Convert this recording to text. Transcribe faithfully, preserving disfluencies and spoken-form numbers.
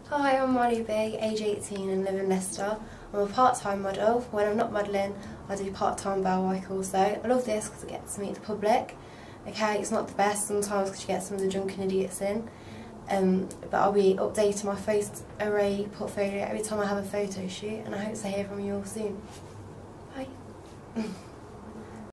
Hi, I'm MollieB, age eighteen and live in Leicester. I'm a part-time model. When I'm not modelling, I do part-time bell work also. I love this because it gets to meet the public. Okay, it's not the best sometimes because you get some of the drunken idiots in. Um, but I'll be updating my photo array portfolio every time I have a photo shoot, and I hope to hear from you all soon. Bye.